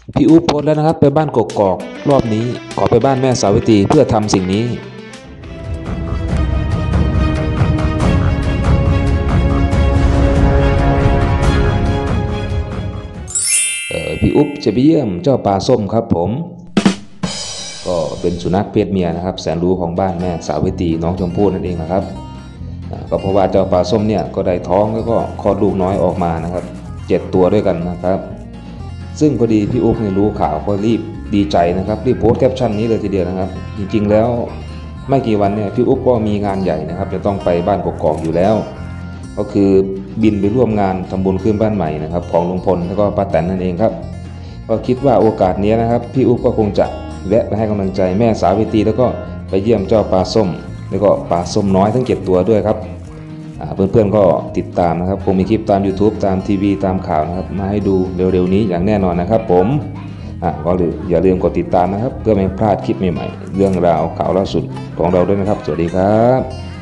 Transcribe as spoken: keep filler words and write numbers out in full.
พี่อุ๊บโพสต์แล้วนะครับไปบ้านกกอกรอบนี้ขอไปบ้านแม่สาวิตรีเพื่อทำสิ่งนี้เอ่อพี่อุ๊บจะไปเยี่ยมเจ้าปลาส้มครับผมก็เป็นสุนัขเพศเมียนะครับแสนรู้ของบ้านแม่สาวิตรีน้องชมพู่นั่นเองนะครับก็เพราะว่าเจ้าปลาส้มเนี่ยก็ได้ท้องแล้วก็คลอดลูกน้อยออกมานะครับเจ็ดตัวด้วยกันนะครับซึ่งพอดีพี่อุ๊บเนี่ยรู้ข่าวก็รีบดีใจนะครับรีบโพสต์แคปชั่นนี้เลยทีเดียวนะครับจริงๆแล้วไม่กี่วันเนี่ยพี่อุ๊บก็มีงานใหญ่นะครับจะต้องไปบ้านกกอกอยู่แล้วก็คือบินไปร่วมงานทำบุญขึ้นบ้านใหม่นะครับของลุงพลแล้วก็ป้าแตนนั่นเองครับก็คิดว่าโอกาสนี้นะครับพี่อุ๊บก็คงจะแวะไปให้กำลังใจแม่สาวิตรีแล้วก็ไปเยี่ยมเจ้าปลาส้มแล้วก็ปลาส้มน้อยทั้งเจ็ดตัวด้วยครับเพื่อนๆก็ติดตามนะครับคงมีคลิปตาม YouTube ตามทีวีตามข่าวนะครับมาให้ดูเร็วๆนี้อย่างแน่นอนนะครับผมก็อย่าลืมกดติดตามนะครับเพื่อไม่พลาดคลิปใหม่ๆเรื่องราวข่าวล่าสุดของเราด้วยนะครับสวัสดีครับ